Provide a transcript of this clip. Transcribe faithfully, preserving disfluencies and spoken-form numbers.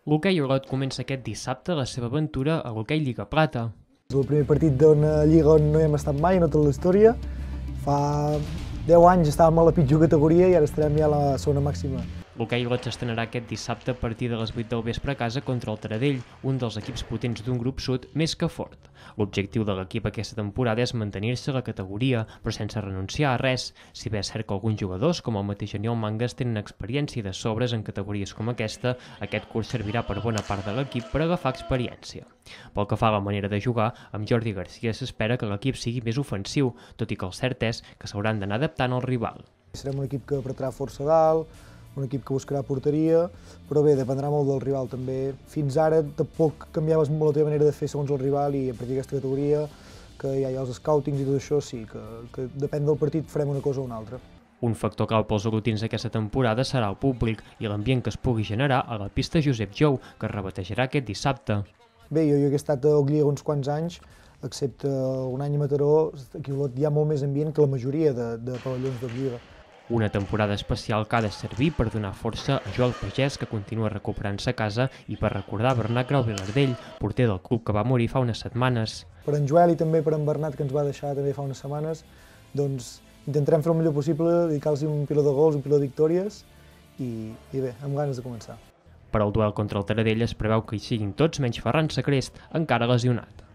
L'hoquei Olot comença aquest dissabte la seva aventura a l'hoquei Lliga Plata. És el primer partit d'una lliga on no hem estat mai, en tota la història. Fa deu anys estàvem a la pitjor categoria i ara estarem ja a la segona màxima. L'hoquei Olot s'estrenarà aquest dissabte a partir de les vuit del vespre a casa contra el Taradell, un dels equips potents d'un grup sud més que fort. L'objectiu de l'equip aquesta temporada és mantenir-se a la categoria, però sense renunciar a res. Si bé és cert que alguns jugadors, com el mateix Aniol Mangas, tenen experiència de sobres en categories com aquesta, aquest curs servirà per bona part de l'equip per agafar experiència. Pel que fa a la manera de jugar, amb Jordi Garcia s'espera que l'equip sigui més ofensiu, tot i que el cert és que s'hauran d'anar adaptant al rival. Serem un equip que apretarà força dalt, un equip que buscarà porteria, però bé, dependrà molt del rival també. Fins ara tampoc canviaves molt la teva manera de fer segons el rival i a partir d'aquesta categoria, que ja hi ha els scoutings i tot això, sí, que, que depèn del partit farem una cosa o una altra. Un factor clau pels olotins aquesta temporada serà el públic i l'ambient que es pugui generar a la pista Josep Jou, que es rebatejarà aquest dissabte. Bé, jo, jo he estat a Ogliga uns quants anys, excepte un any a Mataró, aquí a Olot hi ha molt més ambient que la majoria de, de pavellons d'Ogliga. Una temporada especial que ha de servir per donar força a Joel Pagès, que continua recuperant-se a casa, i per recordar Bernat Grau Vilardell, porter del club que va morir fa unes setmanes. Per en Joel i també per en Bernat, que ens va deixar també fa unes setmanes, doncs intentarem fer el millor possible, dedicar-los un piló de gols, un piló de victòries, i, i bé, amb ganes de començar. Per al duel contra el Taradell es preveu que hi siguin tots menys Ferran Sacrest, encara lesionat.